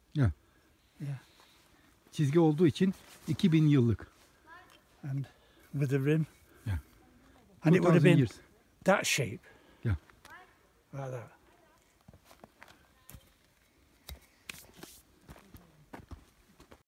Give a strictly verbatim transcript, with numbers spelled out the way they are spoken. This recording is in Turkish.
Yeah. Yeah. Çizgi olduğu için iki bin yıllık. And with the rim. Yeah. And it would have been years. that shape. Yeah. Like that.